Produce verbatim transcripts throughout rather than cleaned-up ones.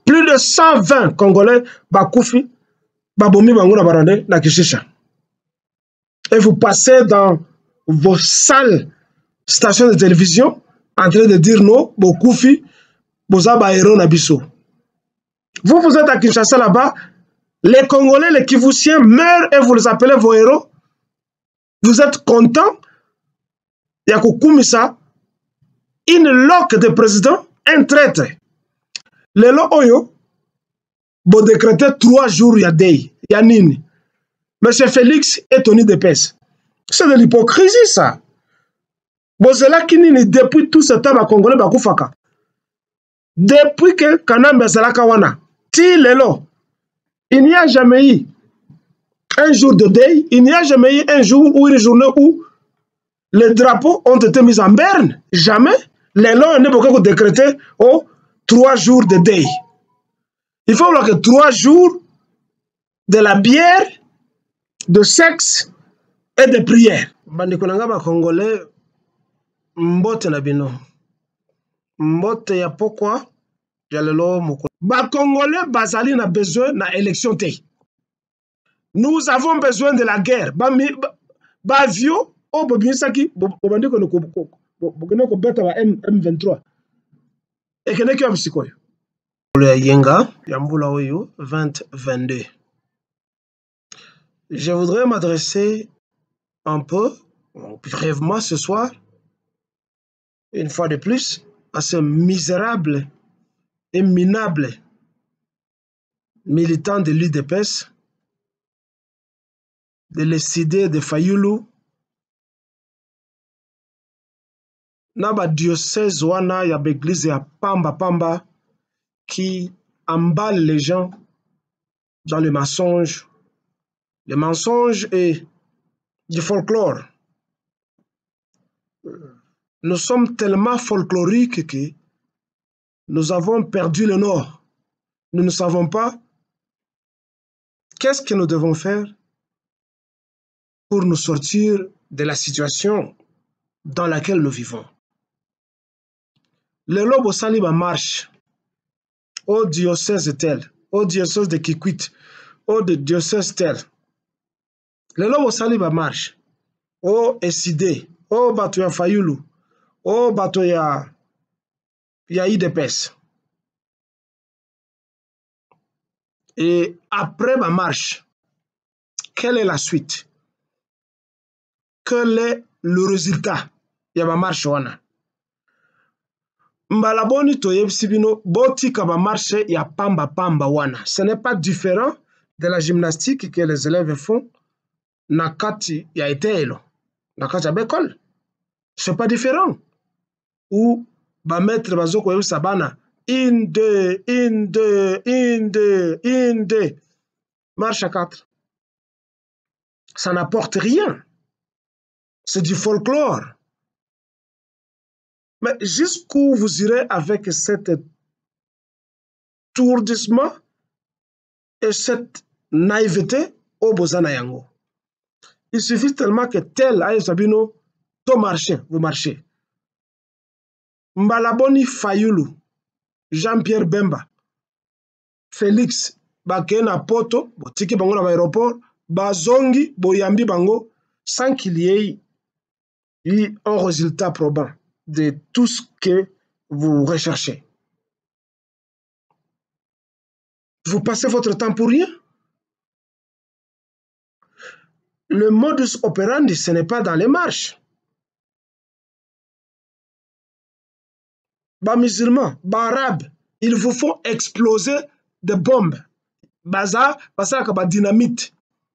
Plus de cent vingt Congolais bakoufi, babomi banguna barande na Kishisha. Et vous passez dans vos salles stations de télévision en train de dire non, bakoufi, bozaba héros nabiso. Vous, vous êtes à Kinshasa là-bas, les Congolais, les Kivusiens meurent et vous les appelez vos héros. Vous êtes contents. Il y a Koukoumissa, une loque de président, un traître. Les lots oyo, vous décrétez trois jours, il y a des, il y a nini. Monsieur Félix est tenu de pèse. C'est de l'hypocrisie, ça. Bozela Kinini, depuis tout ce temps, Congolais, Bakoufaka. Depuis que Kanambe Zalakawana, ti lelo, il n'y a jamais eu un jour de deuil, il n'y a jamais eu un jour ou une journée où les drapeaux ont été mis en berne. Jamais. Les lois n'est pas décrété aux trois jours de deuil. Il faut voir que trois jours de la bière, de sexe et de prière. Bandikolanga ba Congolais, mbote na bino. Mbote ya pourquoi? Ba Congolais bazali na besoin na élection te. Nous avons besoin de la guerre. Ba ba vio o bobinsaki bobandi ko ko bokene ko beta ba M vingt-trois. Et kene ki amsikoyo. Le yenga yambula oyo vingt vingt-deux. Je voudrais m'adresser un peu brièvement ce soir, une fois de plus, à ce misérable et minable militant de l'U D P S, de l'Essidé de Fayulu, Naba diocèse wana ya l'église ya Pamba Pamba qui emballe les gens dans le mensonge, le mensonge et du folklore. Nous sommes tellement folkloriques que nous avons perdu le nord. Nous ne savons pas qu'est-ce que nous devons faire pour nous sortir de la situation dans laquelle nous vivons. Le lobo saliba marche au diocèse tel, au diocèse de Kikwit, au diocèse tel. Le lobo saliba marche au Essidé, au Batoya Fayulu, au Batoya ya I D P S. Et après ma marche, quelle est la suite? Quel est le résultat de ma marche wana? Mbalaboni toyebsibino boti kaba marche ya pamba pamba wana. Ce n'est pas différent de la gymnastique que les élèves font nakati ya etelo, nakati ya bekol. C'est pas différent. Ou ba maître bazoko yebisa bana une deux une deux une deux une deux marche à quatre. Ça n'apporte rien. C'est du folklore. Mais jusqu'où vous irez avec cet tourdissement et cette naïveté au Bozana Yango? Il suffit tellement que tel aïe sabino, to marché, vous marchez. Mbalaboni Fayulu, Jean-Pierre Bemba, Félix Bakena Poto, Botiki Bango dans l'aéroport, Bazongi, Boyambi Bango, sans qu'il y ait eu un résultat probant de tout ce que vous recherchez. Vous passez votre temps pour rien. Le modus operandi, ce n'est pas dans les marches. Bas musulmans, bas arabes, ils vous font exploser des bombes. Baza, baza kaba dynamite.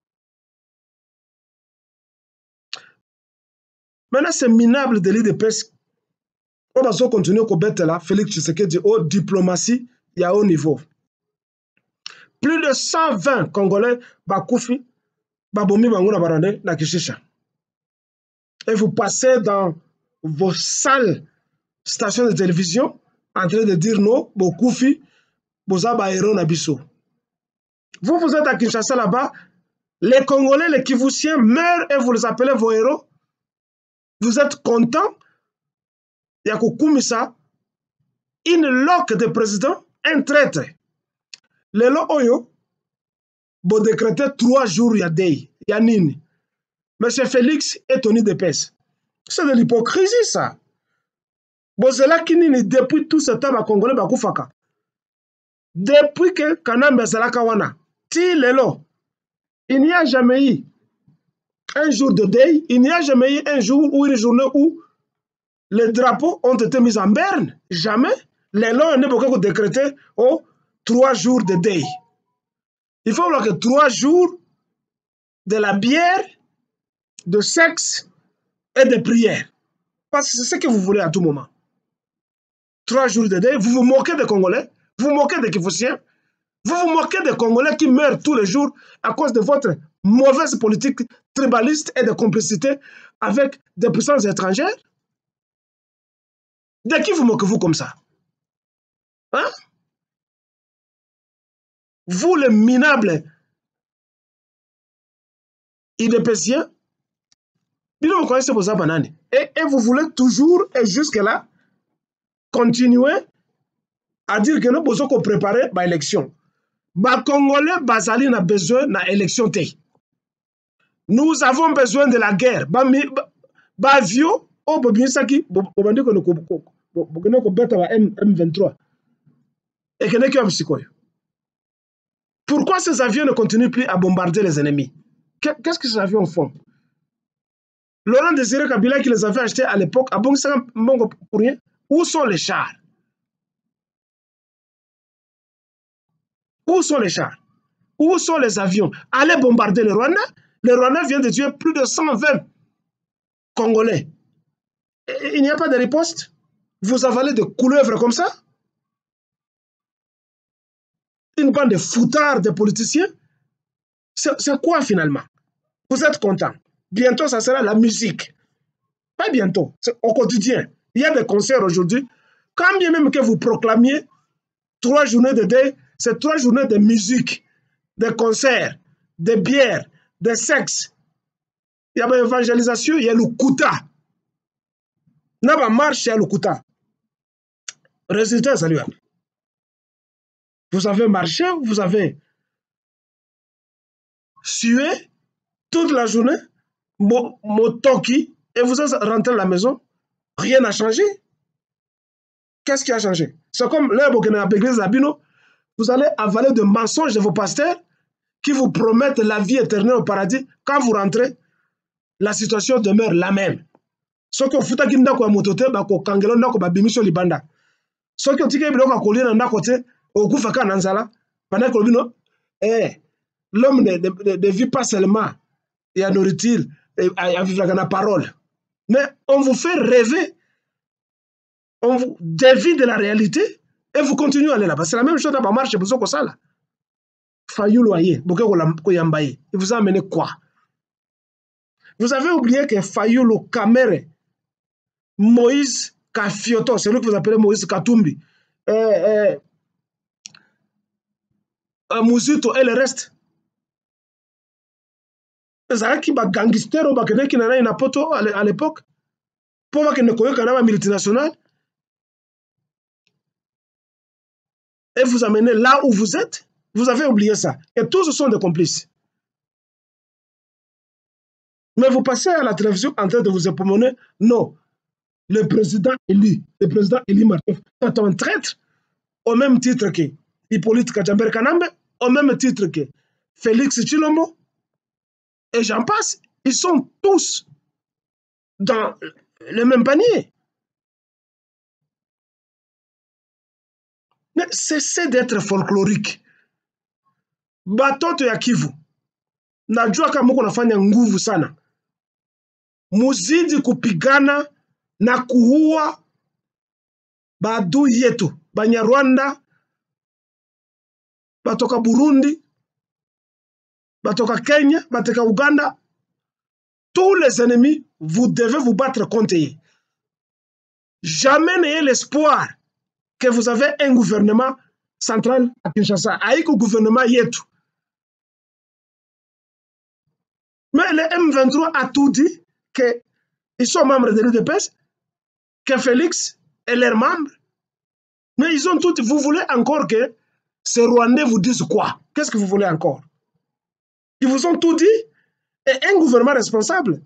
Maintenant, c'est minable de l'U D P S. On va continuer au bête là, Félix Tshisekedi, haute diplomatie, il y a haut niveau. Plus de cent vingt Congolais, bakoufi, babomi banguna barande, na Kishisha. Et vous passez dans vos salles, stations de télévision, en train de dire non, bakoufi, bozaba héros nabiso. Vous, vous êtes à Kinshasa là-bas, les Congolais, les Kivusiens meurent et vous les appelez vos héros. Vous êtes contents. Il y a Koukoumissa, une loque de président, un traître. Lelo oyo, bo décréter trois jours yadei, yanini. Monsieur Félix est tenu de pèse. C'est de l'hypocrisie, ça. Bozela kinini, depuis tout ce temps, Congolais bakufaka. Depuis que Kanambe Zalaka wana, ti lelo, il n'y a jamais eu un jour de deuil, il n'y a jamais eu un jour ou une journée où les drapeaux ont été mis en berne. Jamais. Lelo, on n'est pas décrété aux trois jours de deuil. Il faut voir que trois jours de la bière, de sexe et de prière. Parce que c'est ce que vous voulez à tout moment. Trois jours de deuil, vous vous moquez des Congolais, vous vous moquez des Kifusiens, vous vous moquez des Congolais qui meurent tous les jours à cause de votre mauvaise politique tribaliste et de complicité avec des puissances étrangères. De qui vous moquez-vous comme ça? Hein? Vous, les minables idépéciens, vous connaissez vos bananes. Et, et vous voulez toujours, et jusque-là, continuer à dire que nous devons préparer l'élection. Les Congolais bazali n'a besoin d'élection. Nous avons besoin de la guerre. Bavio, oh, Bobinsaki, Bobandi ko beta M vingt-trois. Et que n'est que pourquoi ces avions ne continuent plus à bombarder les ennemis? Qu'est-ce que ces avions font? Laurent Désiré Kabila qui les avait achetés à l'époque, à Bongsang Mongo pour rien. Où sont les chars? Où sont les chars? Où sont les avions? Allez bombarder le Rwanda. Le Rwanda vient de tuer plus de cent vingt Congolais. Et il n'y a pas de riposte? Vous avalez des couleuvres comme ça? Une bande de foutards, de politiciens? C'est quoi finalement? Vous êtes contents? Bientôt, ça sera la musique. Pas bientôt, c'est au quotidien. Il y a des concerts aujourd'hui. Quand bien même que vous proclamiez trois journées de deuil, c'est trois journées de musique, de concerts, de bières, de sexe. Il y a l'évangélisation, il y a le Kouta. Il y a la marche, il y a le Kouta. Résultat, salut. Vous avez marché, vous avez sué toute la journée, motoki, et vous êtes rentré à la maison. Rien n'a changé. Qu'est-ce qui a changé? C'est comme l'heure où vous allez avaler de mensonges de vos pasteurs qui vous promettent la vie éternelle au paradis. Quand vous rentrez, la situation demeure la même. Ce que vous faites, c'est que vous motote, vous kangelo ndako ba bimisho libanda. Ce que vous faites, c'est que vous ndako te au kufaka nanzala. Pendant que vous eh l'homme ne, ne, ne vit pas seulement et à nourriture et à vivre la parole. Mais on vous fait rêver, on vous dévie de la réalité et vous continuez à aller là-bas. C'est la même chose dans la marche, vous avez ça là. Fayou loyer, il vous a amené quoi? Vous avez oublié que Fayou le Kamere, Moïse Kafioto, c'est lui que vous appelez Moïse Katumbi, euh, euh, euh, Mouzito et le reste. Zaki ba gangster ou ba kene qui n'en a une poto à l'époque. Pour voir qu'il ne connaît qu'un multinational. Et vous amenez là où vous êtes. Vous avez oublié ça. Et tous ce sont des complices. Mais vous passez à la télévision en train de vous époumoner. Non. Le président élu, le président Eli Martov, est un traître au même titre que Hippolyte Kajamber Kanambe, au même titre que Félix Tshilombo, et j'en passe. Ils sont tous dans le même panier. Mais cessez d'être folklorique. Batoto ya Kivu. Najua kama muko nafanya nguvu sana. Muzidi kupigana na kuua baadui yetu. Banyarwanda, batoka Burundi, batoka Kenya, batoka Uganda. Tous les ennemis, vous devez vous battre contre eux. Jamais n'ayez l'espoir que vous avez un gouvernement central à Kinshasa. Avec le gouvernement yetu. Mais le M vingt-trois a tout dit qu'ils sont membres de l'U D P S, que Félix est leur membre. Mais ils ont tout. Vous voulez encore que ces Rwandais vous disent quoi? Qu'est-ce que vous voulez encore? Ils vous ont tout dit. Et un gouvernement responsable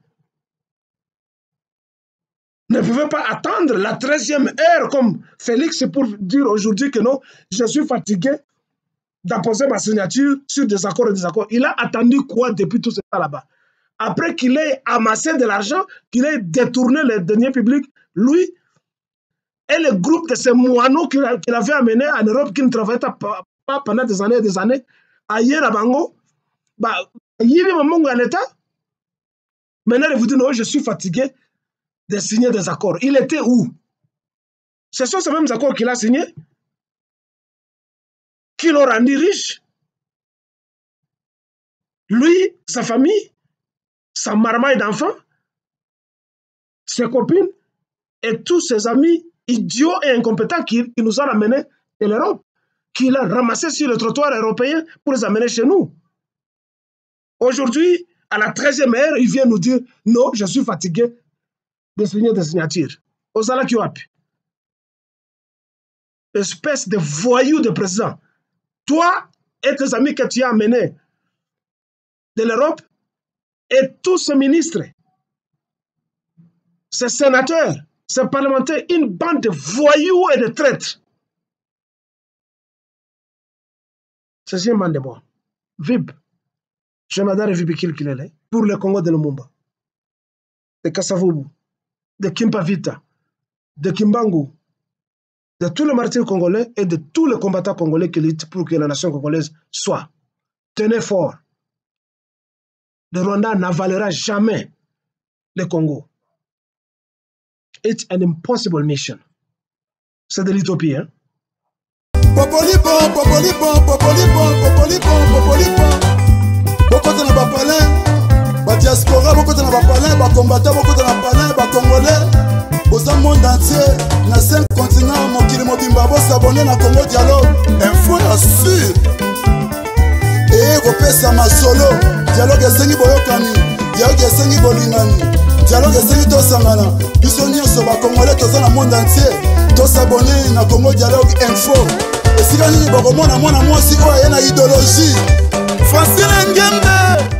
ne pouvait pas attendre la treizième heure comme Félix pour dire aujourd'hui que non, je suis fatigué d'apposer ma signature sur des accords et des accords. Il a attendu quoi depuis tout ce temps là-bas? Après qu'il ait amassé de l'argent, qu'il ait détourné les deniers publics, lui et le groupe de ces moineaux qu'il avait amenés en Europe, qui ne travaillaient pas pendant des années et des années, ailleurs à Bango, bah, il y avait un à l'État. Maintenant, il vous dit non, je suis fatigué de signer des accords. Il était où? Ce sont ces mêmes accords qu'il a signés qui l'ont rendu riche. Lui, sa famille, sa marmaille d'enfants, ses copines et tous ses amis idiots et incompétents qui, qui nous ont amenés de l'Europe, qu'il a ramassés sur le trottoir européen pour les amener chez nous. Aujourd'hui, à la treizième heure, il vient nous dire non, je suis fatigué de signer des signatures. Osala Kiwap. Espèce de voyou de président. Toi et tes amis que tu as amenés de l'Europe et tous ces ministres, ces sénateurs, ces parlementaires, une bande de voyous et de traîtres. C'est un bande de bois. Vib. Je m'adore Vib Kilkilele pour le Congo de Lumumba, de Kasavubu, de Kimpavita, de Kimbangu, de tous les martyrs congolais et de tous les combattants congolais qui luttent pour que la nation congolaise soit. Tenez fort. Le Rwanda n'avalera jamais le Congo. It's an impossible mission. C'est de l'utopie, hein? Popolipon, popolipon, popolipon, popolipon, popolipon. Beaucoup de nos palais, ba diaspora, beaucoup de nos palais, ba combattants, beaucoup de nos palais, ba congolais. Au monde entier, na cinq continents, mon kili mobimba, bo s'abonner na Congo Dialogue. Info la sûr. Et repesa ma solo. Dialogue esengi boyokani, dialogue esengi bolingani, dialogue esengi tosangana. Biso nyonso ba congolais toza na monde entier. To s'abonner na Congo Dialogue Info. Et si quand nous avons mon amour, moi aussi, il y a une idéologie. Francine Ngembe.